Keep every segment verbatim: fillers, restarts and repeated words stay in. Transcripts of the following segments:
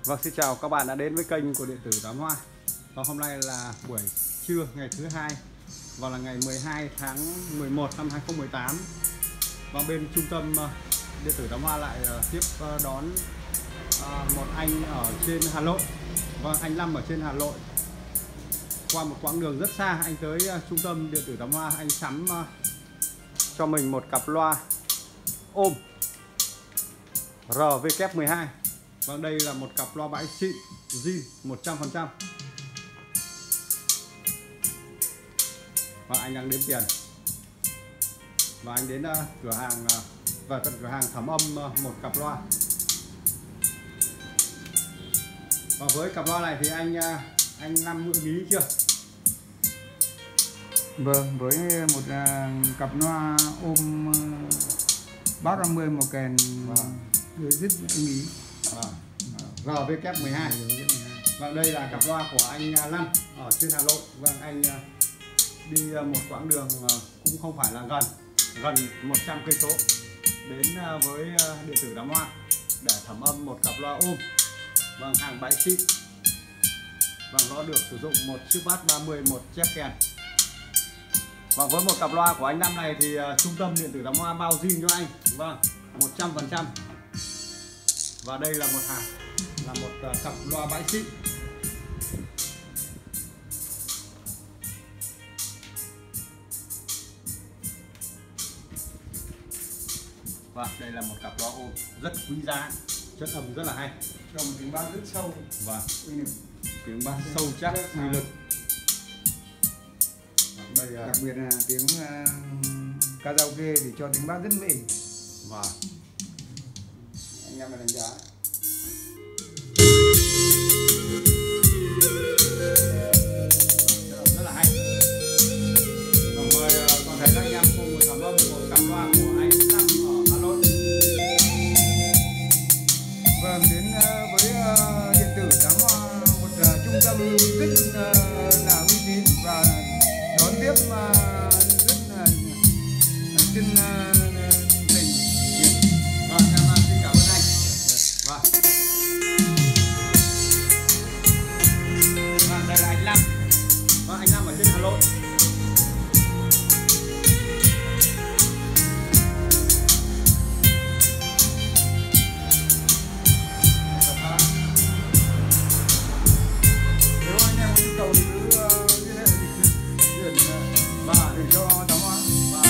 Vâng, xin chào các bạn đã đến với kênh của Điện tử Tám Hoa. Và hôm nay là buổi trưa ngày thứ hai và là ngày mười hai tháng mười một năm hai nghìn không trăm mười tám. Và bên trung tâm Điện tử Tám Hoa lại tiếp đón một anh ở trên Hà Nội. Vâng, anh Lâm ở trên Hà Nội. Qua một quãng đường rất xa, anh tới trung tâm Điện tử Tám Hoa, anh sắm cho mình một cặp loa ôm R V K mười hai. Vâng, đây là một cặp loa bãi xịn zin một trăm phần trăm. Và anh đang đếm tiền. Và anh đến uh, cửa hàng uh, và tận cửa hàng thẩm âm uh, một cặp loa. Và với cặp loa này thì anh uh, anh Năm ngựa ý chưa? Vâng, với một uh, cặp loa ôm uh, bát năm mươi một kèn uh, rất ưng ý. R V K mười hai. Vâng, đây là cặp loa của anh Lâm ở trên Hà Nội. Vâng, anh đi một quãng đường cũng không phải là gần, gần một trăm cây số đến với Điện tử Tám Hoa để thẩm âm một cặp loa ôm. Vâng, hàng bãi xịn. Vâng, nó được sử dụng một chiếc bass ba mươi, một chiếc kèn. Và với một cặp loa của anh Năm này thì trung tâm Điện tử Tám Hoa bao zin cho anh. Vâng, một trăm phần trăm. Và đây là một hàng là một uh, cặp loa bãi xịn. Và đây là một cặp loa ôm rất quý giá, chất âm rất là hay, cho một tiếng bass rất sâu và tiếng bass sâu chắc, uy lực. Đây uh, đặc biệt là tiếng uh, karaoke thì cho tiếng bass rất mềm. Và anh em là đánh giá rất là hay. Và mời toàn thể các anh em cùng thẩm âm một cặp loa của anh Năm ở Hà Nội. Vâng, đến với Điện tử Tám Hoa, một trung tâm rất là uy tín và đón tiếp rất là trên tỉnh. Vâng, em xin cảm ơn anh. Vâng. Vâng, đây là anh Năm. Vâng, anh Năm ở trên Hà Nội. Nếu anh em có nhu cầu thì cứ liên hệ chuyển và để cho Tám Hoa.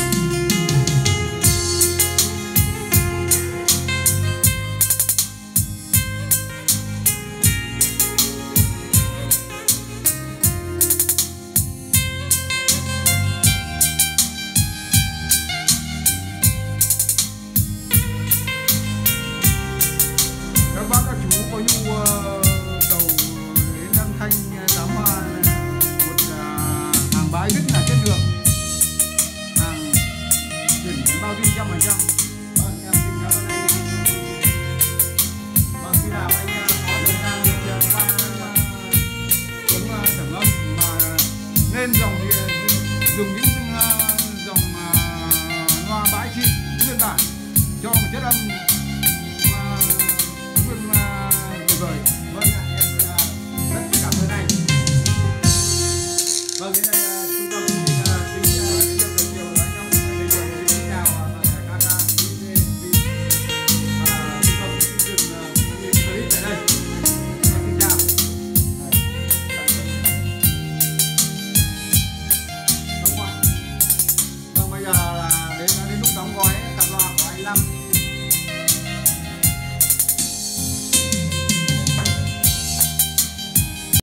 Các bác các chú có nhu cầu đến âm thanh Tám Hoa, một hàng bãi rất là chất lượng, hàng chuyển bao tiêu trăm phần trăm. Vâng, em xin cảm ơn anh. Vâng, khi nào anh có thời gian được qua Cũng thẩm âm mà nên dòng thì dùng những dòng loa bãi xịn nguyên bản cho một chất âm nguyên tuyệt vời. vâng ạ, em rất cảm ơn anh. Vâng, đến đây trung tâm xin xin giới thiệu với anh em bây giờ thì xin chào các trung tâm xây dựng clip tại đây. Xin chào. Đóng gói. Vâng, bây giờ là đến đến lúc đóng gói cặp loa của anh Lâm.